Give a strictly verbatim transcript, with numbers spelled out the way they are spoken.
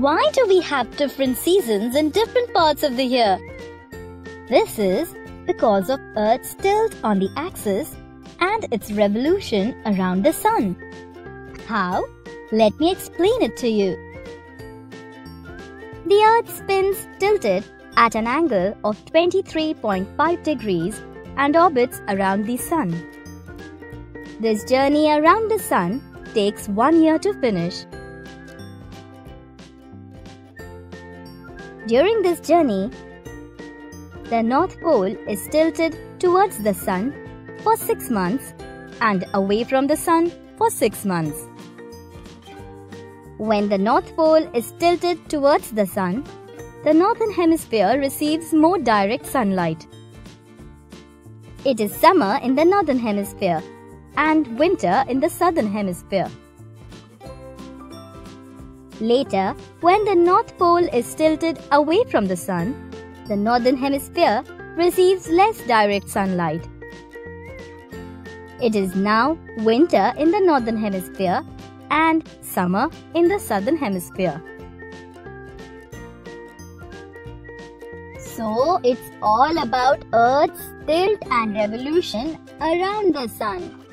Why do we have different seasons in different parts of the year? This is because of Earth's tilt on the axis and its revolution around the Sun. How? Let me explain it to you. The Earth spins tilted at an angle of twenty-three point five degrees and orbits around the Sun. This journey around the Sun takes one year to finish. During this journey, the North Pole is tilted towards the Sun for six months and away from the Sun for six months. When the North Pole is tilted towards the Sun, the Northern Hemisphere receives more direct sunlight. It is summer in the Northern Hemisphere and winter in the Southern Hemisphere. Later, when the North Pole is tilted away from the Sun, the Northern Hemisphere receives less direct sunlight. It is now winter in the Northern Hemisphere and summer in the Southern Hemisphere. So, it's all about Earth's tilt and revolution around the Sun.